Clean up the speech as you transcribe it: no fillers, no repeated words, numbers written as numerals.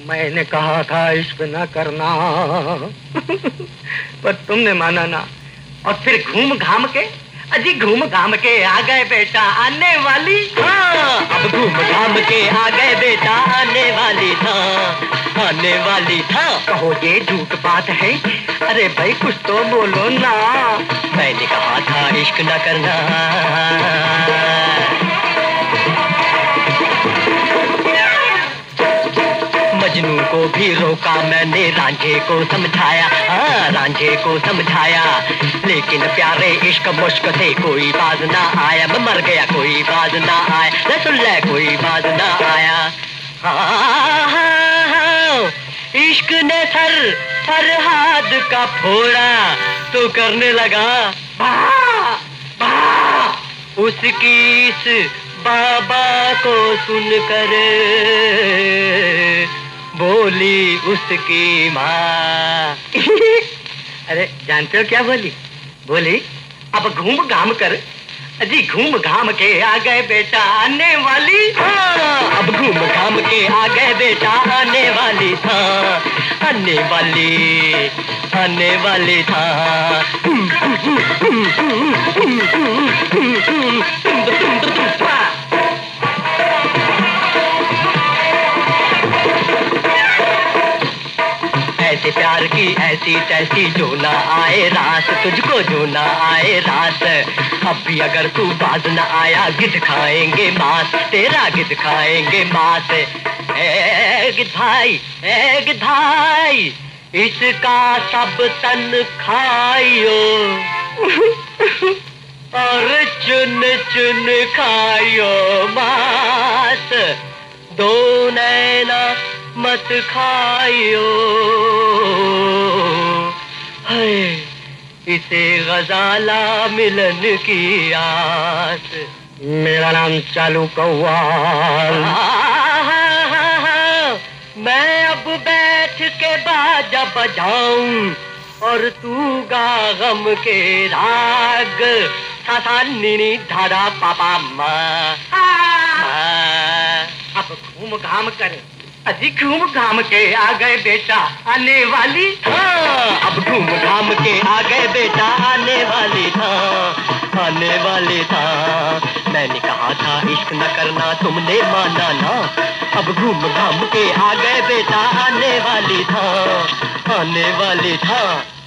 मैंने कहा था इश्क न करना पर तुमने माना ना। और फिर घूम घाम के, अजी घूम घाम के आ गए बेटा आने वाली। हाँ, अब घूम घाम के आ गए बेटा आने वाली था, आने वाली था। कहो ये झूठ बात है? अरे भाई कुछ तो बोलो ना। मैंने कहा था इश्क न करना। मजनू को भी रोका मैंने, रांझे को समझाया, हाँ रांझे को समझाया, लेकिन प्यारे इश्क मुश्क से कोई बाज ना आया। मैं मर गया कोई बाज ना आया, सुन ले कोई बाज ना आया। हाँ, हाँ, हाँ, इश्क ने सर फरहाद का फोड़ा तो करने लगा बा, बा। उसकी इस बाबा को सुनकर बोली उसकी माँ। अरे जानते हो क्या बोली? बोली अब घूम घाम कर, अजी घूम घाम के आ गए बेटा आने वाली। हाँ, अब घूम घाम के आ गए बेटा आने वाली था, आने वाली, आने वाली था। ऐसे प्यार की ऐसी तैसी जो ना आए रास, तुझको जो ना आए रास। अब भी अगर तू बाज न आया गिद्ध खाएंगे मांस, तेरा गिद्ध खाएंगे मांस। ए गिद्धाई, ए गिद्धाई, इसका सब तन खाइयो और चुन चुन खाइयो मांस, दो नैना मत खाइयो। है इसे गजाला मिलन की आस। मेरा नाम चालू कव्वाल। मैं अब बैठ के बाजा बजाऊं और तू गा गम के राग, सा सा नी नी धा धा पा पा मा। अब घूम घाम कर, अजी घूम घाम के आ गए बेटा आने वाली। हाँ, अब घूम घाम के आ गए बेटा आने वाली था, आने वाली था। मैंने कहा था इश्क न करना, तुमने माना ना। अब घूम घाम के आ गए बेटा आने वाली था, आने वाली था।